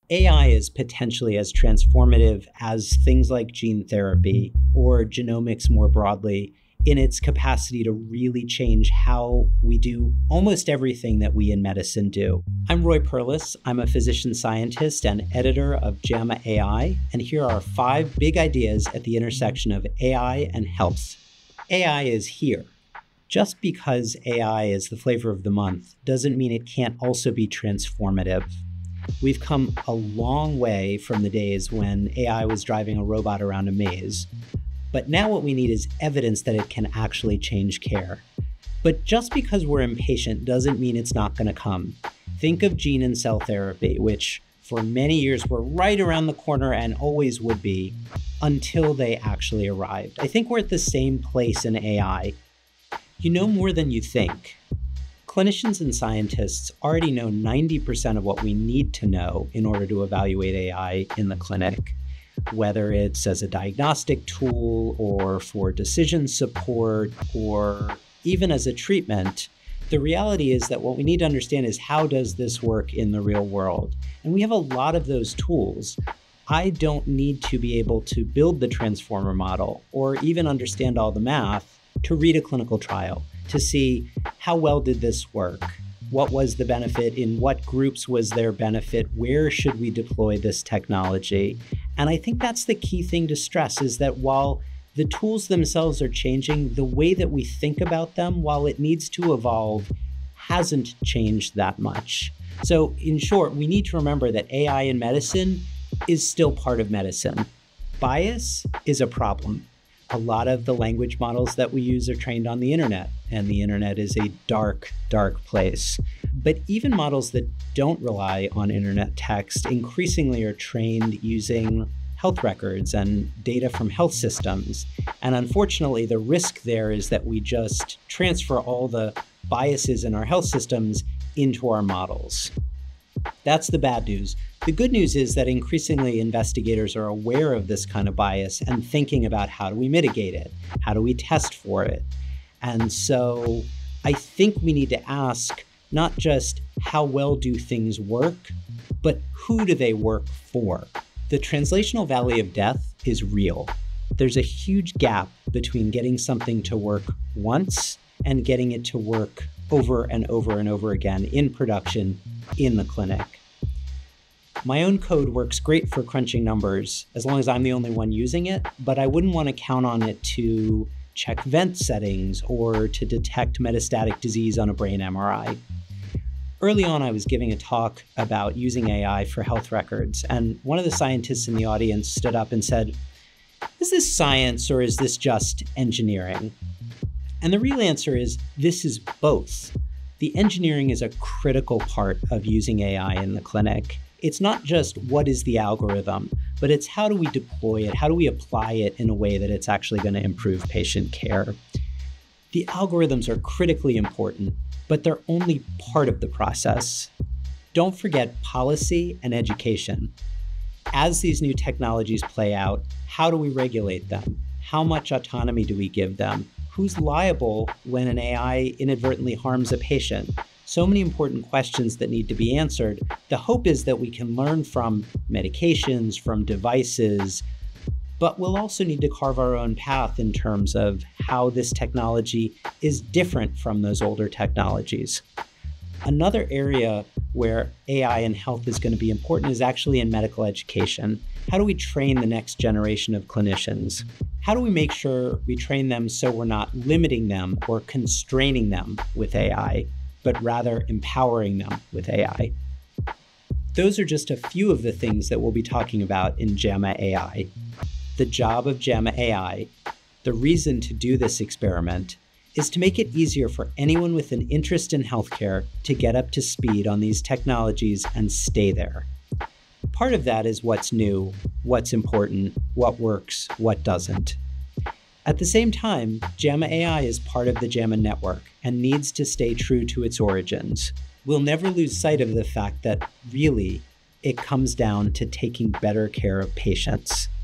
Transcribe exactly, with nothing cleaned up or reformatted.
A I is potentially as transformative as things like gene therapy or genomics more broadly in its capacity to really change how we do almost everything that we in medicine do. I'm Roy Perlis. I'm a physician scientist and editor of JAMA A I, and here are five big ideas at the intersection of A I and health. A I is here. Just because A I is the flavor of the month doesn't mean it can't also be transformative. We've come a long way from the days when A I was driving a robot around a maze. But now what we need is evidence that it can actually change care. But just because we're impatient doesn't mean it's not going to come. Think of gene and cell therapy, which for many years were right around the corner and always would be until they actually arrived. I think we're at the same place in A I. You know more than you think. Clinicians and scientists already know ninety percent of what we need to know in order to evaluate A I in the clinic, whether it's as a diagnostic tool or for decision support or even as a treatment. The reality is that what we need to understand is, how does this work in the real world? And we have a lot of those tools. I don't need to be able to build the transformer model or even understand all the math to read a clinical trial, to see how well did this work? What was the benefit? In what groups was there benefit? Where should we deploy this technology? And I think that's the key thing to stress, is that while the tools themselves are changing, the way that we think about them, while it needs to evolve, hasn't changed that much. So in short, we need to remember that A I in medicine is still part of medicine. Bias is a problem. A lot of the language models that we use are trained on the internet, and the internet is a dark, dark place. But even models that don't rely on internet text increasingly are trained using health records and data from health systems. And unfortunately, the risk there is that we just transfer all the biases in our health systems into our models. That's the bad news. The good news is that increasingly investigators are aware of this kind of bias and thinking about, how do we mitigate it? How do we test for it? And so I think we need to ask not just how well do things work, but who do they work for? The translational valley of death is real. There's a huge gap between getting something to work once and getting it to work over and over and over again in production, in the clinic. My own code works great for crunching numbers as long as I'm the only one using it, but I wouldn't want to count on it to check vent settings or to detect metastatic disease on a brain M R I. Early on, I was giving a talk about using A I for health records, and one of the scientists in the audience stood up and said, "Is this science or is this just engineering?" And the real answer is, this is both. The engineering is a critical part of using A I in the clinic. It's not just what is the algorithm, but it's how do we deploy it? How do we apply it in a way that it's actually going to improve patient care? The algorithms are critically important, but they're only part of the process. Don't forget policy and education. As these new technologies play out, how do we regulate them? How much autonomy do we give them? Who's liable when an A I inadvertently harms a patient? So many important questions that need to be answered. The hope is that we can learn from medications, from devices, but we'll also need to carve our own path in terms of how this technology is different from those older technologies. Another area where A I in health is going to be important is actually in medical education. How do we train the next generation of clinicians? How do we make sure we train them so we're not limiting them or constraining them with A I, but rather empowering them with A I? Those are just a few of the things that we'll be talking about in JAMA A I. The job of JAMA A I, the reason to do this experiment, is to make it easier for anyone with an interest in healthcare to get up to speed on these technologies and stay there. Part of that is what's new, what's important, what works, what doesn't. At the same time, JAMA A I is part of the JAMA network and needs to stay true to its origins. We'll never lose sight of the fact that, really, it comes down to taking better care of patients.